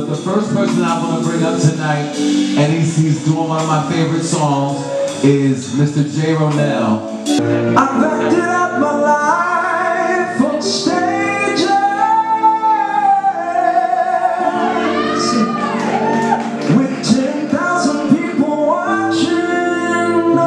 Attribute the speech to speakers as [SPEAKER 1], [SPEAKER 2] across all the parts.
[SPEAKER 1] the first person I want to bring up tonight, and he's doing one of my favorite songs, is Mr. Jay Ronell.
[SPEAKER 2] I've acted out my life on stages with 10,000 people watching.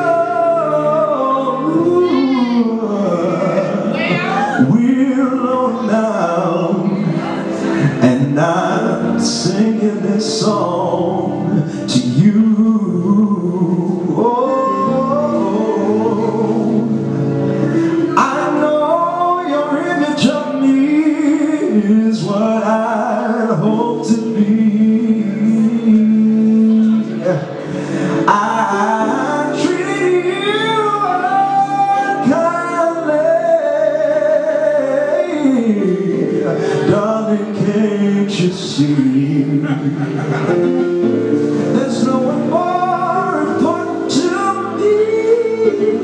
[SPEAKER 2] We're alone now, and I'm singing this song to you. Is what I hope to be. I treat you unkindly, darling, can't you see? There's no one more important to me,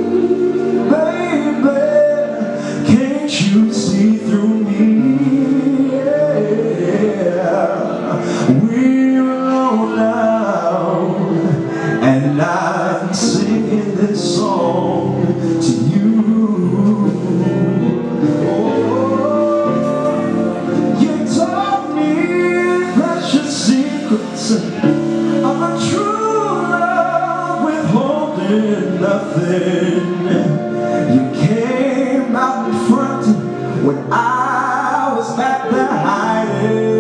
[SPEAKER 2] baby. Can't you see through me? We're alone now, and I'm singing this song to you. Oh, you taught me precious secrets of a true love, withholding nothing. You came out in front when I was back there hiding.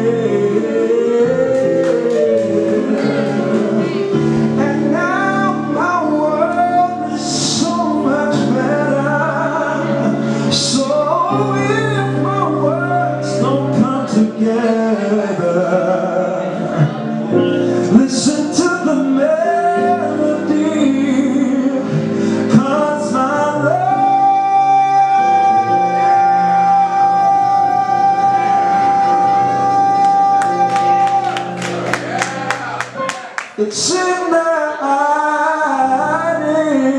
[SPEAKER 2] Listen to the melody, 'cause my love, it's in my hiding.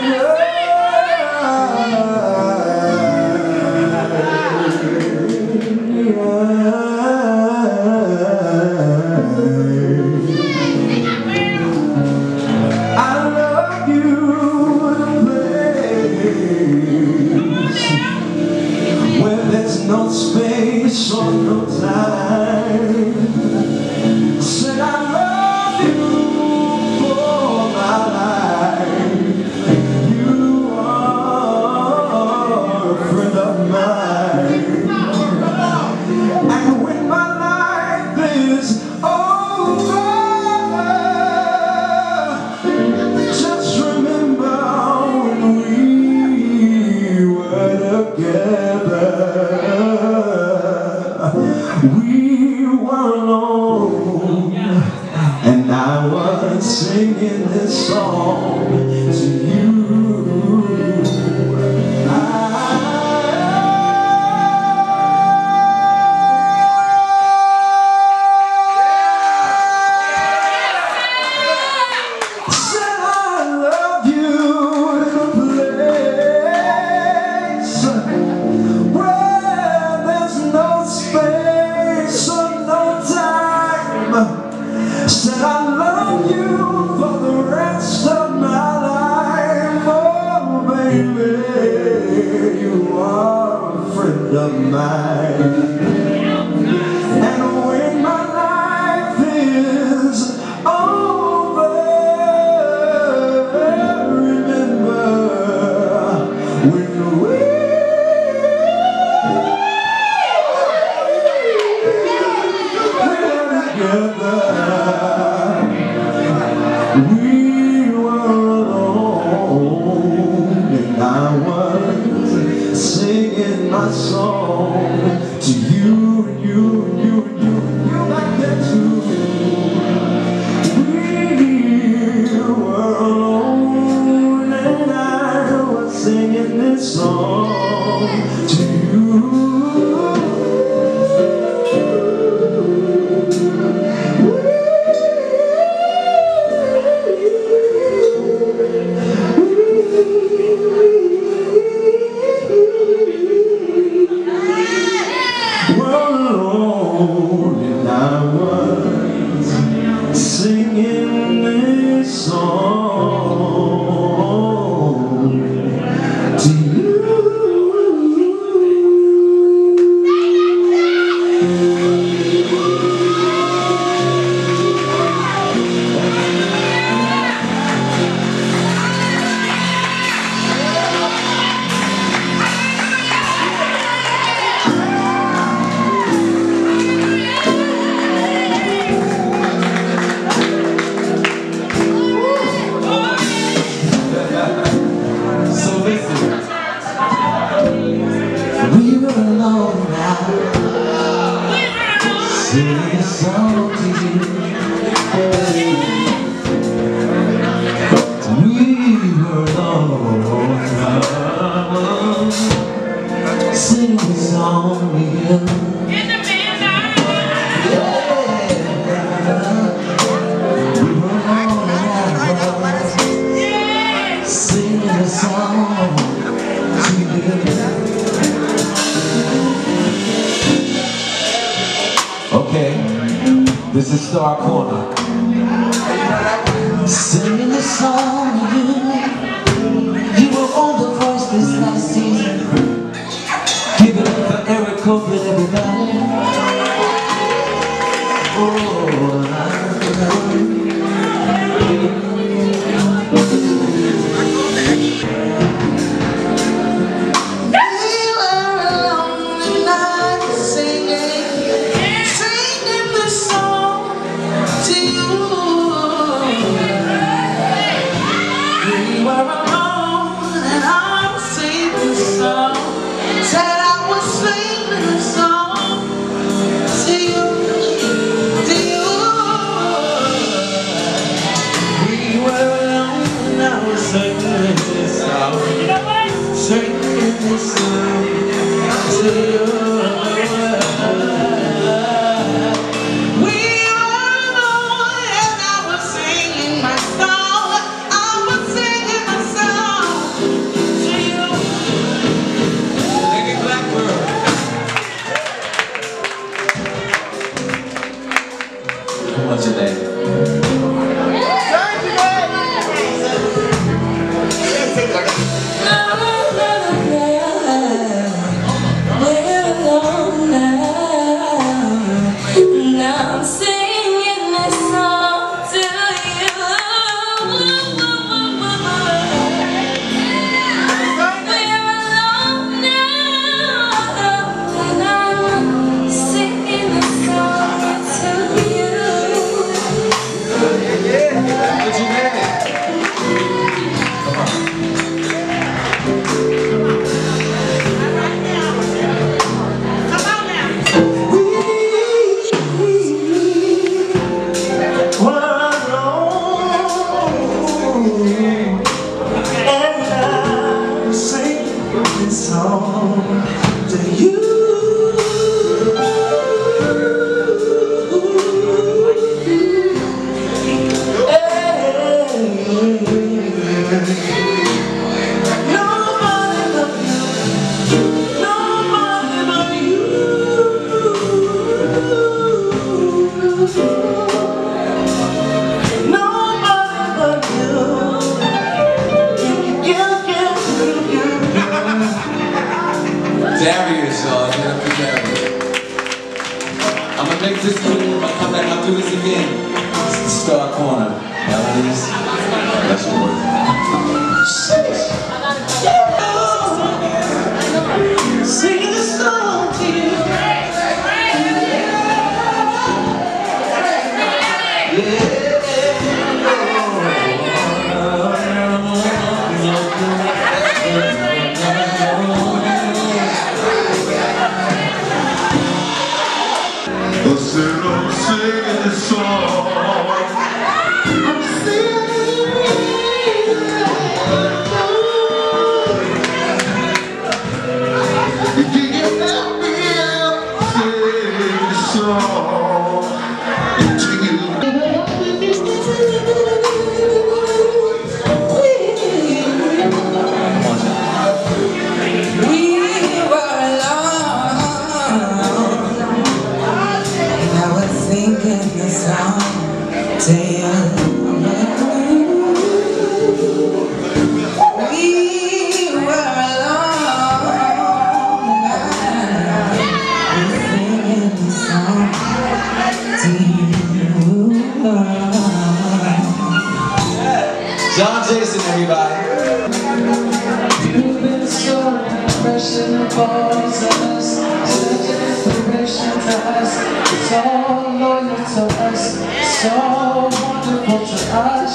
[SPEAKER 2] No space or no time. Said I love you for my life. You are a friend of mine. And when my life is over, just remember when we were together. We were alone, and I was singing this song to you. Said I love you in a place where there's no space or no time. Said I love you for the rest of my life. Oh baby, you are a friend of mine. And when my life is over, remember when we were alone, and I was singing my song to you, and you, and you, and you, and you back there too. We were alone, and I was singing this song to you. We're alone.
[SPEAKER 1] This is Star Corner.
[SPEAKER 2] Singing this song to you were on The Voice this last season. Give it up for Eric Copeland, everybody.
[SPEAKER 1] What's your name? Darius, y'all. Get up to Darius. I'm gonna make this move. I'll come back. I'll do this again. It's the Star Corner. Melodies. That's your word.
[SPEAKER 2] Singing this song to you.
[SPEAKER 3] I'm singing this song. I'm singing. Can you help me out? Sing this song to you.
[SPEAKER 1] John Jason, everybody.
[SPEAKER 2] You've been so impressionable to us, such an inspiration to us, so loyal to us, so wonderful to us,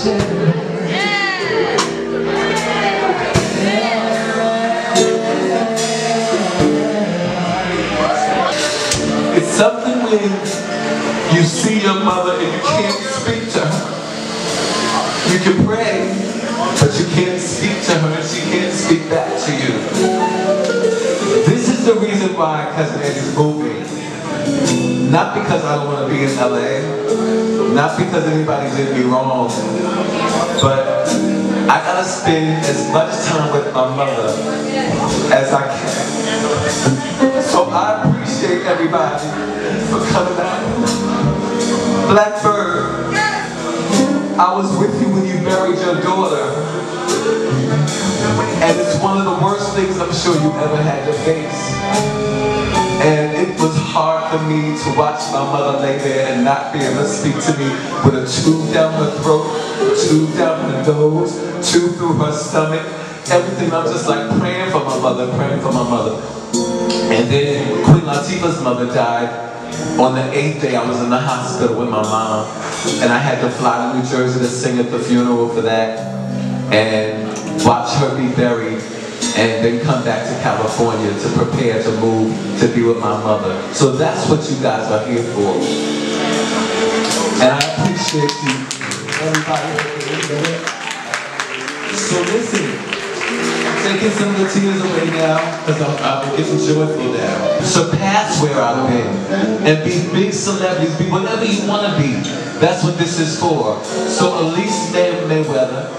[SPEAKER 1] It's something when you see your mother and you can't speak to her. You can pray, but you can't speak to her and she can't speak back to you. This is the reason why Cousin Eddie's moving. Not because I don't want to be in LA, not because anybody did me wrong, but I gotta spend as much time with my mother as I can. So I appreciate everybody for coming out. Blackbird, I was with you when you buried your daughter. And it's one of the worst things I'm sure you ever had to face. And it was hard for me to watch my mother lay there and not be able to speak to me with a tube down her throat, a tube down her nose, tube through her stomach, everything. I'm just like praying for my mother, praying for my mother. And then Queen Latifah's mother died. On the 8th day, I was in the hospital with my mom, and I had to fly to New Jersey to sing at the funeral for that, and watch her be buried, and then come back to California to prepare to move to be with my mother. So that's what you guys are here for. And I appreciate you, everybody. So listen. Taking some of the tears away now, because I'm getting joyful now. Surpass where I've been, and be big celebrities, be whatever you want to be. That's what this is for. So Elise Mayweather,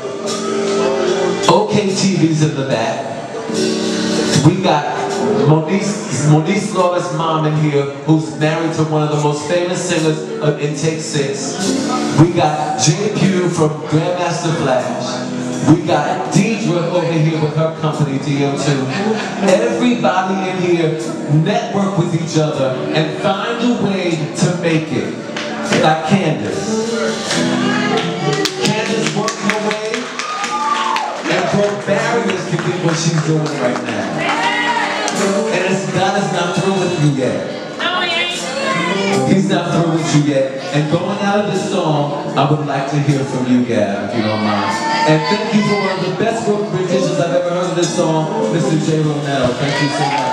[SPEAKER 1] OK TV's in the back. We got Moniece Lawless' mom in here, who's married to one of the most famous singers in Take 6. We got Jay Pugh from Grandmaster Flash. We got Deidre over here with her company, DO2. Everybody in here network with each other and find a way to make it. Like Candace. Candace worked her way and broke barriers to get what she's doing right now. And God is not through with you yet. He's not through with you yet. And going out of this song, I would like to hear from you, Gab, if you don't mind. And thank you for one of the best renditions I've ever heard of this song, Mr. J. Ronell. Thank you so much.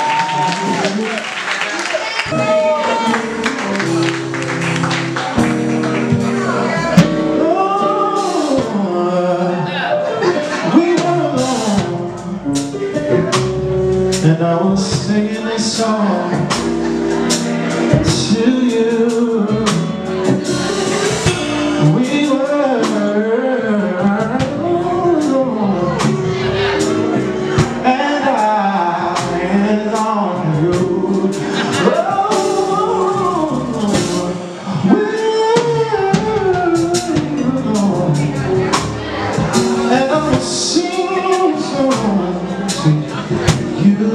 [SPEAKER 2] We were alone, and I was singing a song to you. We were alone, and I ended on you. We were alone, and I was singing a song to you.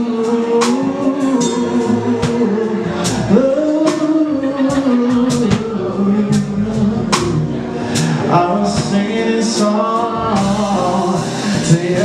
[SPEAKER 2] I was singing a song to you.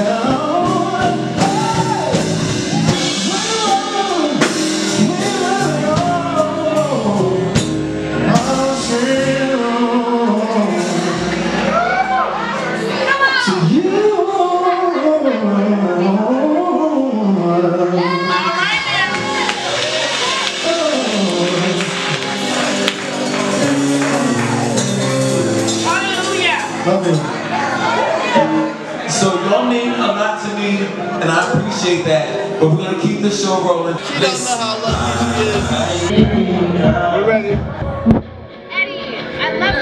[SPEAKER 1] So y'all mean a lot to me, and I appreciate that. But we're gonna keep the show rolling. Listen.
[SPEAKER 3] We're ready.
[SPEAKER 4] Eddie, I love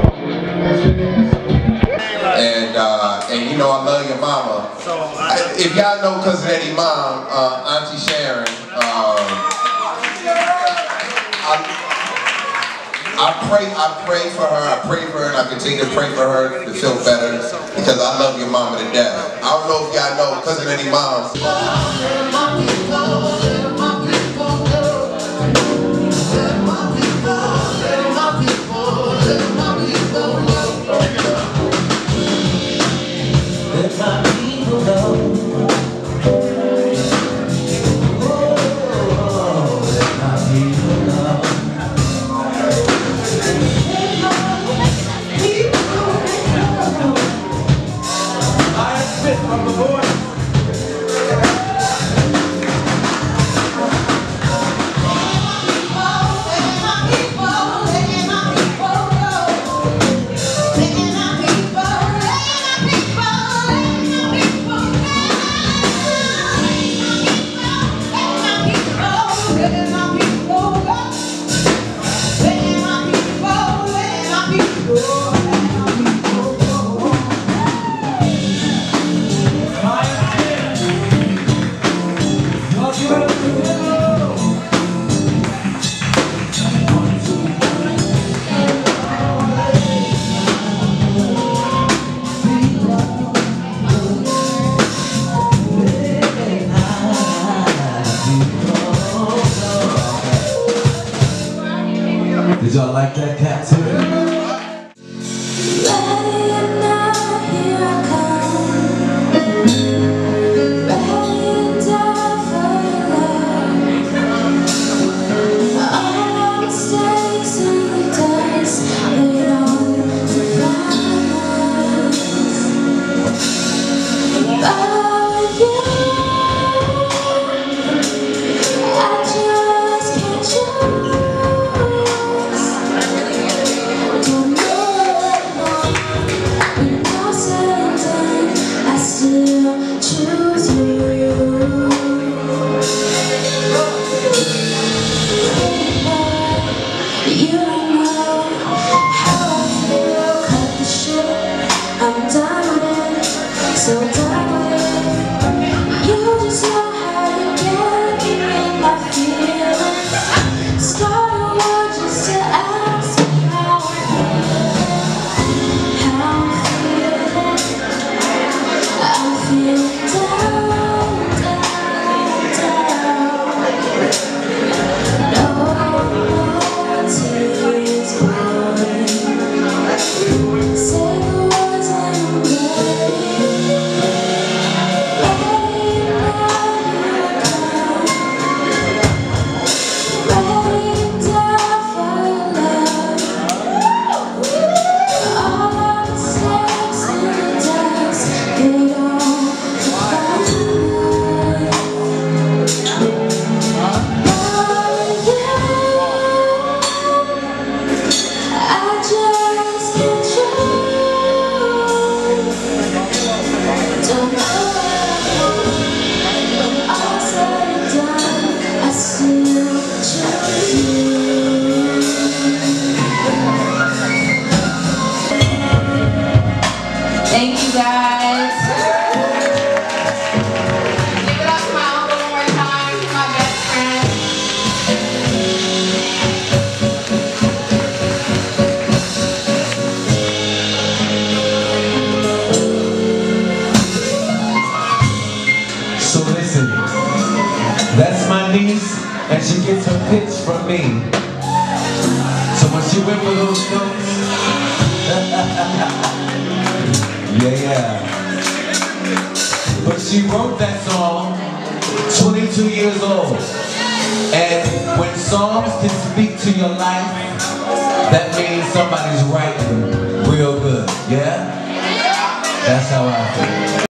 [SPEAKER 4] you.
[SPEAKER 3] And you know I love your mama. If y'all know Cousin Eddie's mom, Auntie Sharon, I pray for her, and I continue to pray for her to feel better, because I love your mama to death. I don't know if y'all know Cousin Eddie's mom.
[SPEAKER 1] Did y'all like that captivity?
[SPEAKER 5] So done with it. You just know how to get me in my feelings. Start a war just to ask me how I'm feeling. How I'm feeling down, down, down. No tears falling. Say the words I'm ready.
[SPEAKER 6] Thank you guys. Give it up to my uncle one more time, my best friend.
[SPEAKER 1] So listen, that's my niece, and she gets her pitch from me. So when she went for those notes, yeah. But she wrote that song 22 years old. And when songs can speak to your life, that means somebody's writing real good, yeah? That's how I feel.